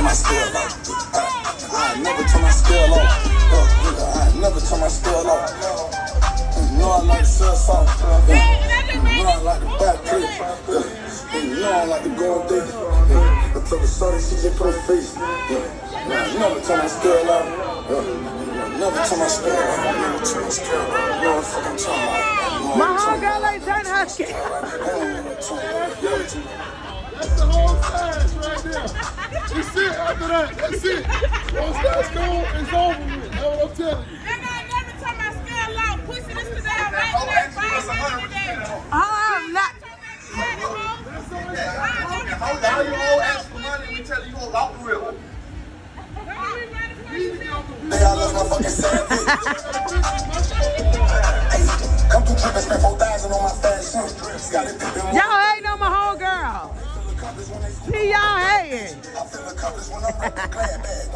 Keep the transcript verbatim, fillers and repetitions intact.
my scale off. I never turn my scale off. I never turn my scale off. You know I like to sell soft. You know I like to back play. You know I like to go on dates. I took a shorty, she just put her face. I never turn my scale off. Never turn my scale off. Never turn my scale off. You know what the fuck I'm talking about. My homegirl ain't turning her scale. That's the whole size right there. That's it after that. That's it. Once that's gone, it's over with. That's what I'm telling you. They're gonna never turn my scale off. Pussy this to that right there. Five minutes a day. Oh, not. How you all ask for money and we tell you you go out the river? Hey, I lost my fucking sanity. Hey, come through trip and spend four thousand on my fashion. Y'all ain't on my homegirl. See y'all hating. I feel accomplished when I'm rapping glad bag.